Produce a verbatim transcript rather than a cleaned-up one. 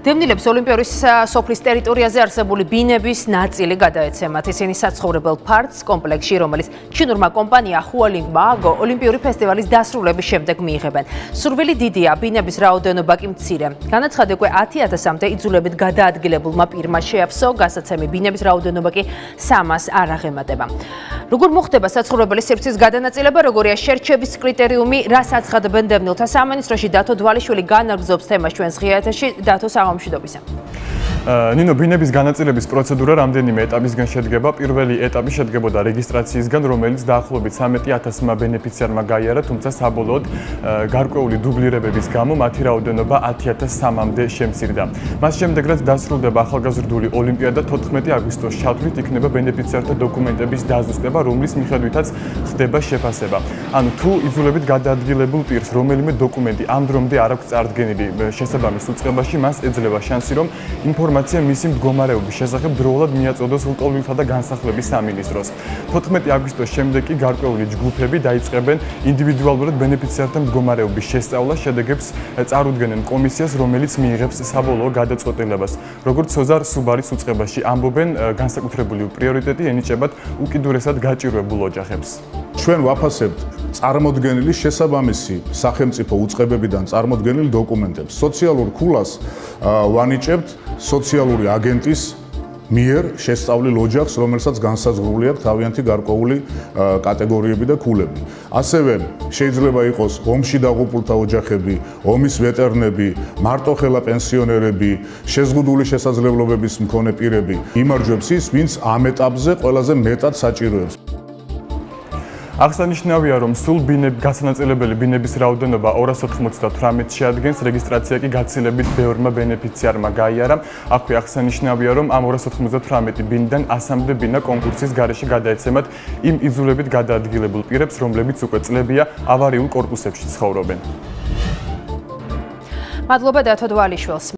დევნილებს ოლიმპიური სოფლის ტერიტორიაზე არსებული ბინების ნაწილი გადაეცემათ. ისინი საცხოვრებელ ფარდს კომპლექსში, რომელიც ჩინურმა კომპანია Hualing Bago ოლიმპიური ფესტივალის დასრულების შემდეგ მიიღებენ. სურვილი დიდია, ბინების რაოდენობა კი მცირე. განაცხადა უკვე ათი ათასამდე იძულებით გადაადგილებულმა პირმა შეაფსო, გასაცემი ბინების რაოდენობა კი სამას არ აღემატება. როგორ მოხდება საცხოვრებელი სივრცის გადანაწილება, როგორია შერჩევის კრიტერიუმი, რას აცხადებენ დევნილთა სამინისტროში, დათო დვალიშვილი განაგრძობს თემას ჩვენს ღია ეთერში. დათო, საღამომშვიდობისა. ნინო, ბინების განაწილების პროცედურა რამდენიმე ეტაპისგან შედგება. პირველი ეტაპი შედგებოდა რეგისტრაციისგან, რომელიც დაახლოებით ცხრამეტი ათასმა ბენეფიციარმა გაიარა, თუმცა საბოლოოდ გარკვეული დუბლირებების გამო მათი რაოდენობა ათი ათას სამამდე შემცირდა. მას შემდეგ, რაც დასრულდება ახალგაზრდული ოლიმპიადა, თოთხმეტი აგვისტოს ჩათვლით იქნება ბენეფიციართა დოკუმენტების დაზუსტება, რომლის მიხედვითაც ხდება შეფასება. ანუ თუ იძულებით გადაადგილებულ პირს რომელიმე დოკუმენტი ამ დრომდე არ აქვს წარდგენილი შესაბამის უწყებაში, მას ეძლევა შანსი, რომ ინფორმაცია მისი მდგომარეობის შესახებ დროულად მიაწოდოს ლტოლვილთა და განსახლების სამინისტროს. თოთხმეტი აგვისტოს შემდეგ კი გარკვეული ჯგუფები დაიწყებენ ინდივიდუალურად ბენეფიციართა მდგომარეობის შესწავლას, შედეგებს წარუდგენენ კომისიას, რომელიც მიიღებს საბოლოო გადაწყვეტილებას. როგორც სოზარ სუბარის უწყებაში ამბობენ, განსაკუთრებული პრიორიტეტი ენიჭებათ უკიდურესად გაჭირვებულ ოჯახებს. ჩვენ ვაფასებთ წარმოდგენილი შესაბამისი სახელმწიფო უწყებებიდან წარმოდგენილ დოკუმენტებს. სოციალურ ქულას ვანიჭებთ სოციალური აგენტის მიერ შესწავლილ ოჯახს, რომელსაც განსაზღვრული აქვს თავიანთი გარკვეული კატეგორიები და ქულები. ასევე შეიძლება იყოს ომში დაღუპულთა ოჯახები, ომის ვეტერნები, მარტოხელა პენსიონერები, შეზღუდული შესაძლებლობების მქონე პირები. იმარჯვებს ის, ვინც ამ ეტაპზე ყველაზე მეტად საჭიროებს. აღსანიშნავია, რომ სულ ბინების გასანაწილებელი ბინების რაოდენობა ორას ოთხმოცდათვრამეტს შეადგენს, რეგისტრაცია კი გაცილებით ბევრმა ბენეფიციარმა გაიარა. აქვე აღსანიშნავია, რომ ამ ორას ოთხმოცდათვრამეტი ბინიდან ასამდე ბინა კონკურსის გარეშე გადაეცემათ იმ იძულებით გადაადგილებულ პირებს, რომლებიც უკვე წლებია ავარიულ კორპუსებში ცხოვრობენ. მადლობა დათო დვალიშვილს.